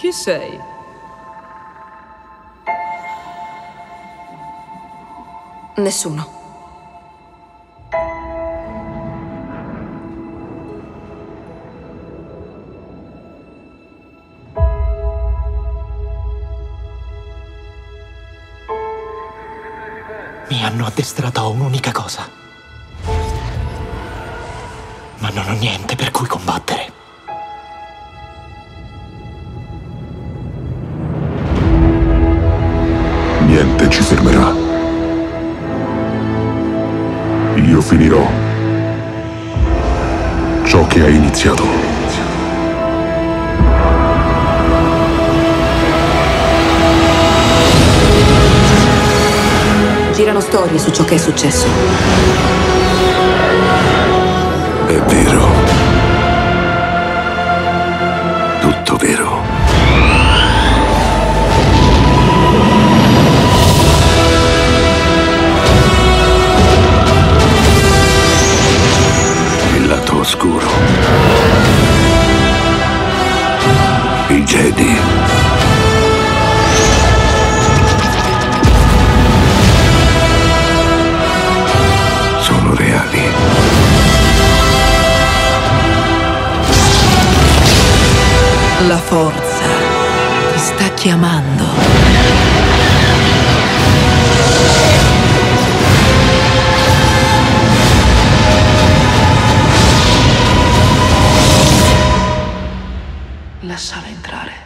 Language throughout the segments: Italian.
Chi sei? Nessuno. Mi hanno addestrato a un'unica cosa. Ma non ho niente per cui combattere. Niente ci fermerà. Io finirò ciò che hai iniziato. Girano storie su ciò che è successo. È vero. Tutto vero. Il lato oscuro. I Jedi. Sono reali. La forza ti sta chiamando. Lasciala entrare.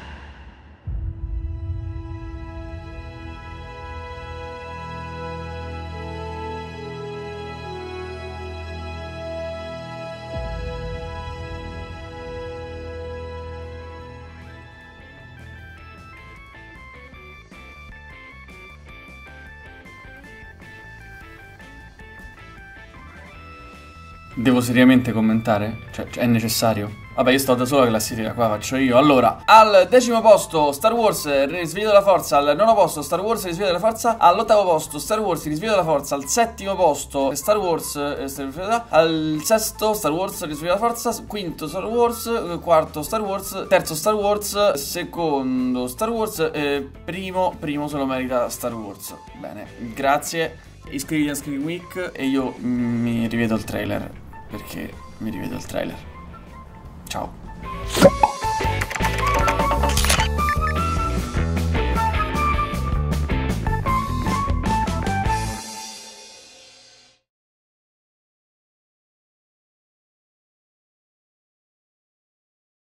Devo seriamente commentare? Cioè, è necessario? Vabbè, io sto da sola, la classifica qua faccio io. Allora, al 10° posto Star Wars Risveglio della Forza, al 9° posto Star Wars Risveglio della Forza, all'8° posto Star Wars Risveglio della Forza, al 7° posto Star Wars al 6° Star Wars Risveglio della Forza, 5° Star Wars, 4° Star Wars, 3° Star Wars, 2° Star Wars, primo se lo merita Star Wars. Bene, grazie. Iscriviti a Screen Week e io mi rivedo il trailer, perché mi rivedo il trailer. Ciao.